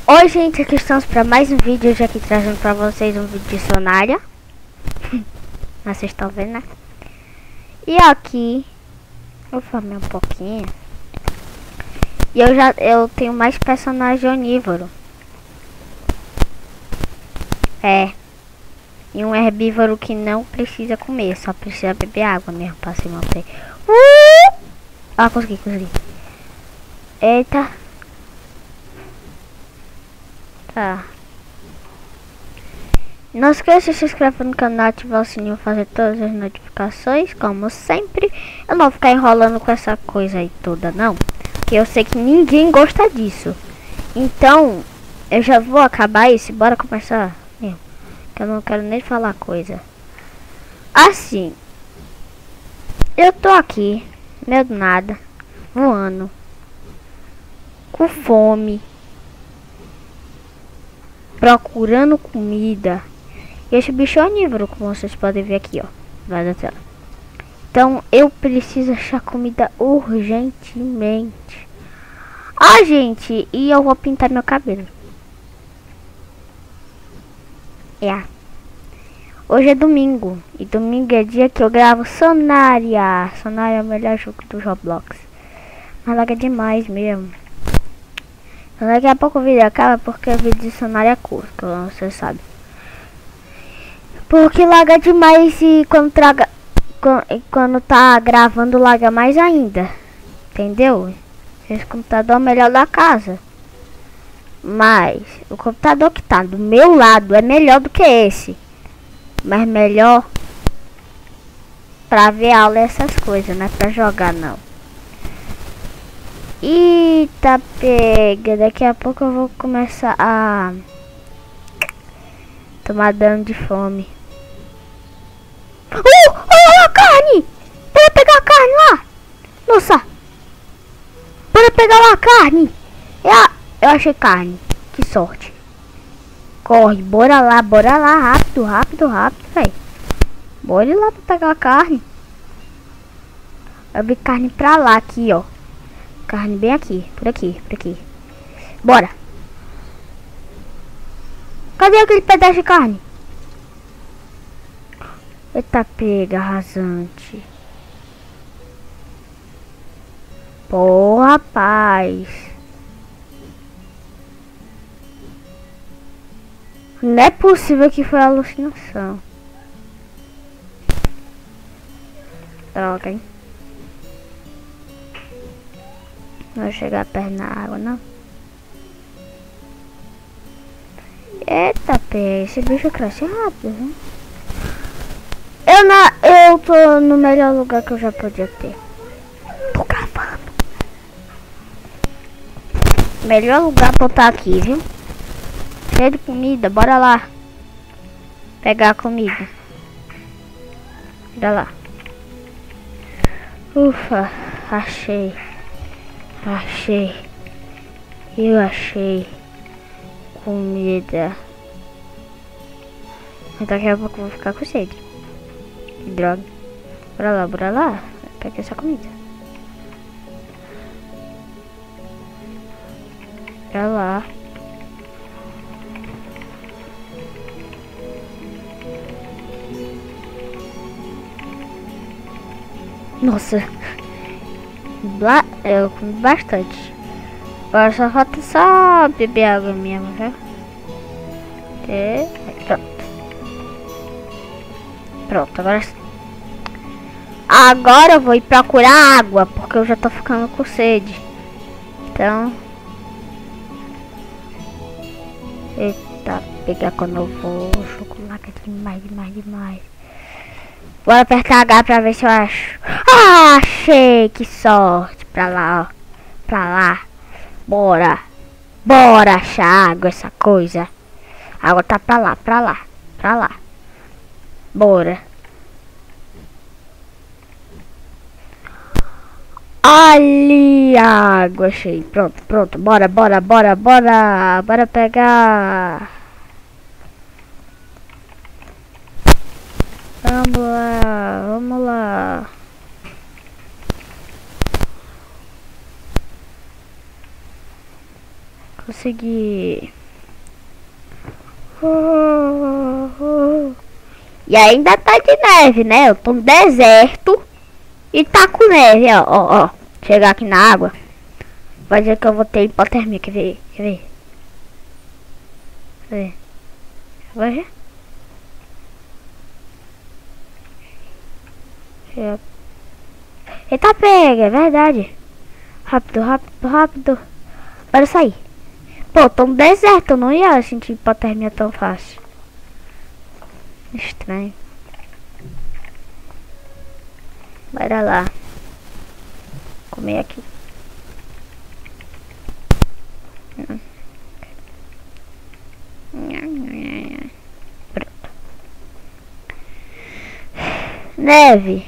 Oi gente, aqui estamos para mais um vídeo, hoje aqui trazendo para vocês um vídeo de Sonária. Vocês estão vendo, né? E aqui eu formei um pouquinho. E eu tenho mais personagem onívoro. E um herbívoro que não precisa comer, só precisa beber água mesmo para se manter. Ah, consegui. Eita. Tá. Não esqueça de se inscrever no canal, ativar o sininho, fazer todas as notificações, como sempre. Eu não vou ficar enrolando com essa coisa aí toda, não. Porque eu sei que ninguém gosta disso. Então, eu já vou acabar isso. Bora começar. Que eu não quero nem falar coisa. Assim. Eu tô aqui, meio do nada, voando. Com fome. Procurando comida. E esse bicho é onívoro, como vocês podem ver aqui, ó. Vai da tela. Então eu preciso achar comida urgentemente. Ah, gente, e eu vou pintar meu cabelo. Hoje é domingo. E domingo é dia que eu gravo Sonária. Sonária é o melhor jogo do Roblox. Mas laga demais mesmo. Então daqui a pouco o vídeo acaba porque o vídeo de Sonária é curto, como você sabe. Porque laga demais e quando tá gravando laga mais ainda. Entendeu? Esse computador é o melhor da casa. Mas o computador que tá do meu lado é melhor do que esse. Mas melhor pra ver aula e essas coisas, não é pra jogar não. Eita pega, daqui a pouco eu vou começar a tomar dano de fome. Olha a carne! Bora pegar a carne lá! Nossa! Bora pegar lá a carne! Eu achei carne, que sorte. Corre, bora lá, rápido, velho. Bora ir lá pra pegar a carne. Eu vi carne pra lá, aqui, ó. Carne bem aqui, por aqui. Bora. Cadê aquele pedaço de carne? Eita pega, rasante. Pô, rapaz. Não é possível que foi alucinação. Droga, hein? Não vou chegar perto na água, não. Eita, pé, esse bicho cresce rápido, né? Eu tô no melhor lugar que eu já podia ter. Tô gravando. Melhor lugar pra eu estar aqui, viu? Cheio de comida, bora lá. Pegar a comida. Bora lá. Ufa, achei. Eu achei comida. Daqui a pouco eu vou ficar com sede. Que droga. Bora lá. Pega essa comida. Bora lá. Nossa. Eu comi bastante. Agora só falta só beber água mesmo, viu? Pronto, agora eu vou ir procurar água, porque eu já tô ficando com sede. Então, eita, pegar quando eu vou. Chocolate demais. Bora apertar H pra ver se eu acho. Ah, achei! Que sorte! Pra lá, ó. Pra lá. Bora achar água, essa coisa. A água tá pra lá. Bora. Ali a água, achei. Pronto. Bora pegar. Vamos lá. Consegui. E ainda tá de neve, né? Eu tô no deserto e tá com neve, ó. Chegar aqui na água. Vai dizer que eu vou ter hipotermia. Quer ver? Quer ver? Quer ver? Vai ver? Eita, pega, é verdade. Rápido, rápido, rápido. Bora sair. Pô, tô no deserto, eu não ia sentir hipotermia tão fácil. Estranho. Bora lá. Comer aqui. Pronto. Neve.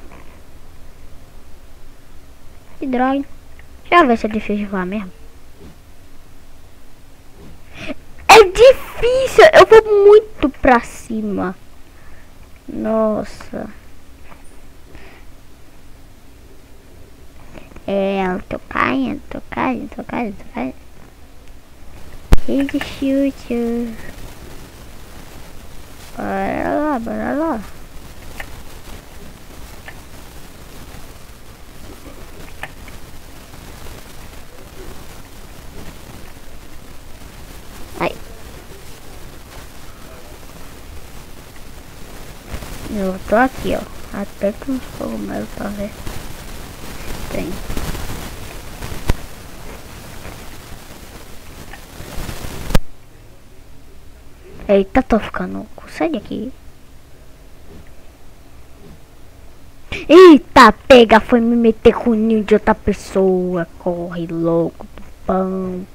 Que droga. Deixa eu ver se é difícil de voar mesmo. É difícil. Eu vou muito pra cima. Nossa. Eu tô caindo, tô caindo, tô caindo, tô caindo. Easy shoot. Bora lá, bora lá. Ai. Eu tô aqui, ó. Até com os cogumelos, talvez. Tem. Eita, tô ficando com sede aqui. Eita, pega, foi me meter com o ninho de outra pessoa. Corre, louco, do pão.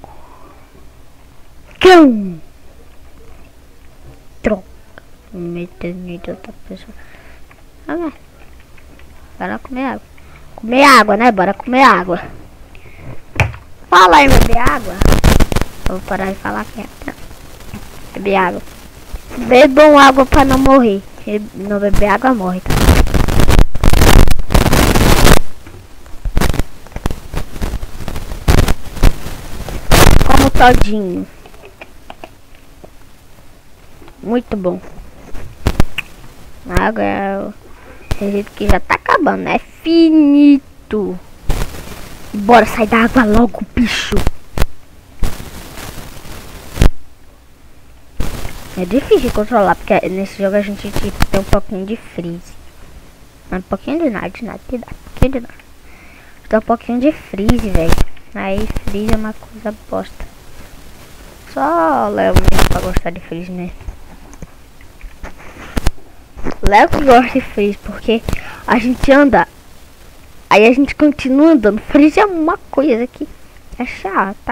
Cão. Troca. Me meter no ninho de outra pessoa. Ah, bora comer água. Comer água, né? Bora comer água. Fala aí, beber água. Eu vou parar de falar que é. Beber água. Bebam água pra não morrer. Se não beber água, morre, tá? Como todinho. Muito bom. A água é o jeito que já tá acabando, né? É finito. Bora sair da água logo, bicho. É difícil de controlar, porque nesse jogo a gente tipo, tem um pouquinho de freeze. Um pouquinho de nada, pouquinho de nada. Tem um pouquinho de freeze, velho. Aí freeze é uma coisa bosta. Só Léo mesmo pra gostar de freeze, né? Léo que gosta de freeze, porque a gente anda, aí a gente continua andando. Freeze é uma coisa que é chata.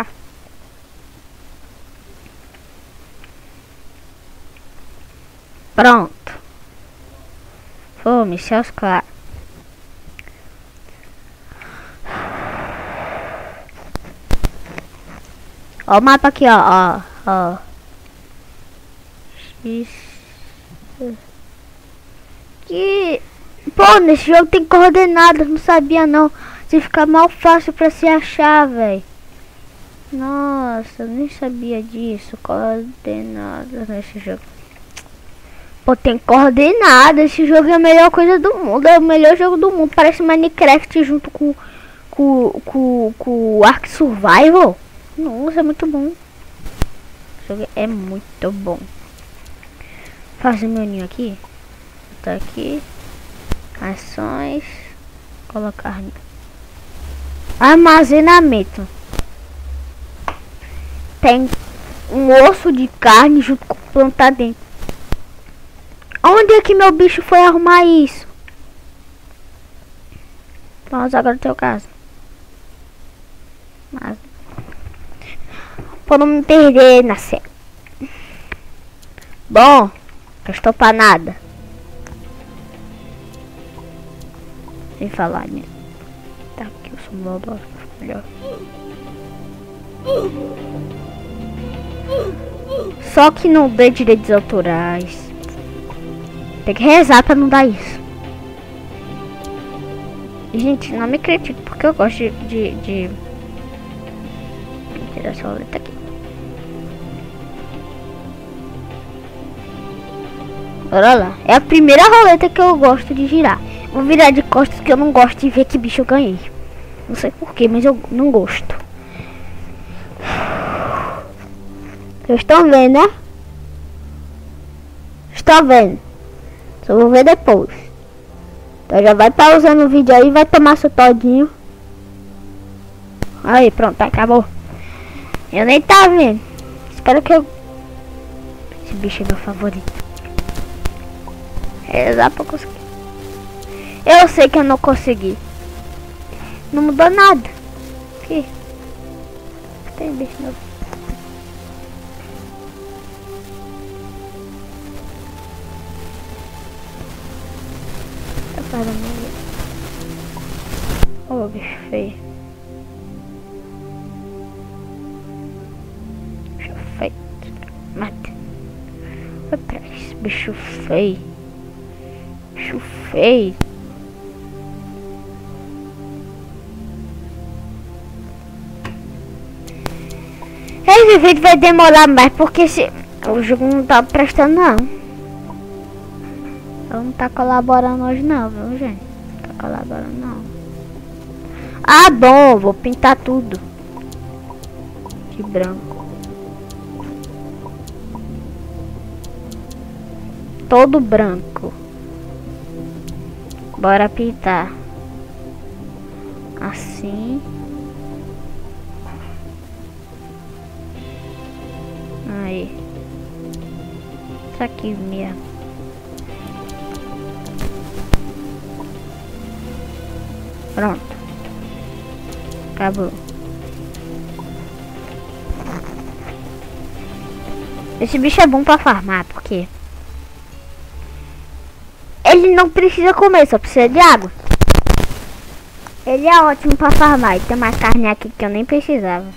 Pronto. Fome, céus claros. Ó o mapa aqui, ó. Que... Pô, nesse jogo tem coordenadas, não sabia não. Se ficar mal fácil pra se achar, velho. Nossa, eu nem sabia disso. Coordenadas nesse jogo. Pô, tem coordenada. Esse jogo é a melhor coisa do mundo. É o melhor jogo do mundo. Parece Minecraft junto com Ark Survival. Nossa, é muito bom. Esse jogo é muito bom. Fazer meu ninho aqui. Tá aqui. Ações. Colocar armazenamento. Tem um osso de carne junto com plantar dentro. Onde é que meu bicho foi arrumar isso? Vamos agora no teu caso. Mas... Pra não me perder na cena. Bom, não estou pra nada. Sem falar, né? Tá aqui o som do melhor. Só que não dê direitos autorais. Tem que rezar pra não dar isso. E, gente, não me critique porque eu gosto de tirar essa letra aqui. Bora lá. É a primeira roleta que eu gosto de girar. Vou virar de costas que eu não gosto de ver que bicho eu ganhei. Não sei porquê, mas eu não gosto. Vocês estão vendo, né? Estão vendo? Só vou ver depois. Então já vai pausando o vídeo aí, vai tomar seu todinho. Aí, pronto, acabou. Eu nem tava vendo. Espero que eu... Esse bicho é meu favorito. Dá pra conseguir. Eu sei que eu não consegui. Não mudou nada. Aqui. Tem bicho novo. Ô, bicho feio. Bicho feio. Mata. Vai pra esse bicho feio. Bicho feio. Esse vídeo vai demorar mais porque o jogo não tá prestando não. Ela não tá colaborando hoje não, viu, gente? Não tá colaborando não. Ah, bom, vou pintar tudo de branco. Todo branco. Bora pintar. Assim. Aí. Isso aqui mesmo. Pronto. Acabou. Esse bicho é bom pra farmar, porque ele não precisa comer, só precisa de água. Ele é ótimo pra farmar. E tem uma carne aqui que eu nem precisava.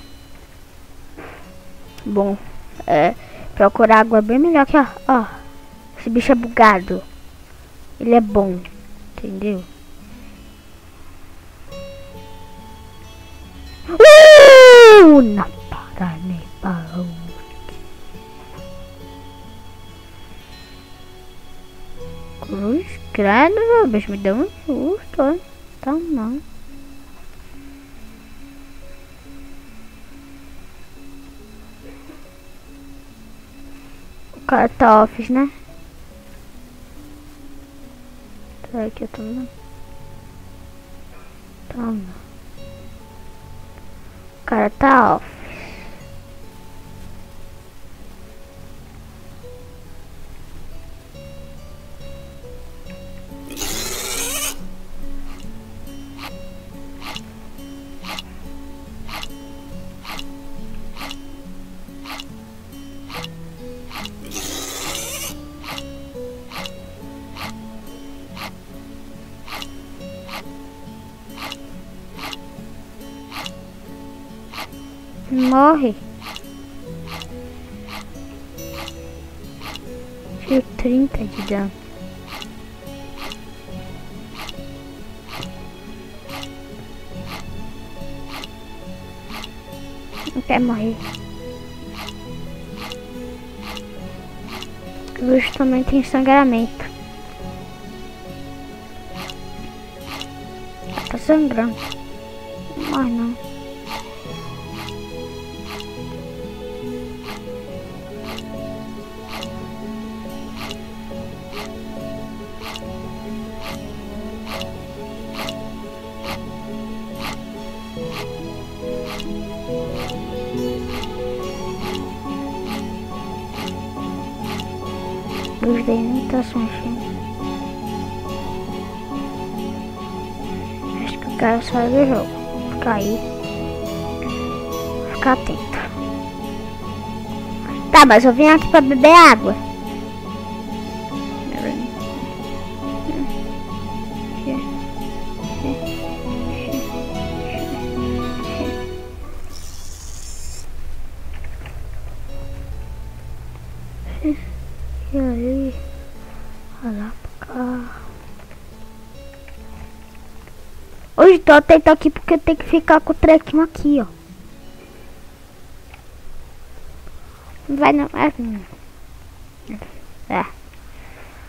Bom, procurar água é bem melhor que ó. Esse bicho é bugado. Ele é bom, entendeu? Não para nem parou. Cruz, credo, meu bicho, me deu um susto, ó. Tá não. O cara tá off, né? Será que eu tô vendo? Tá não. O cara tá off. Morre. Tiro 30 de dano. Não quer morrer. O bicho também tem sangramento. Tá sangrando. Não morre não. Os daí nem tá se mexendo. Acho que o cara sai do jogo. Ficar aí. Ficar atento. Tá, mas eu vim aqui pra beber água. E aí, olha lá pra cá. Hoje tô atento aqui porque tem que ficar com o trequinho aqui, ó. Não vai não. É.